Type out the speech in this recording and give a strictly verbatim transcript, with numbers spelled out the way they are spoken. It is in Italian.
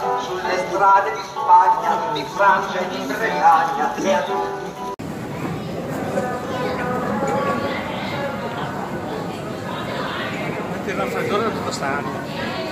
sulle strade di Spagna, di Francia e di Bretagna e a il raffreddore da tutta stanza.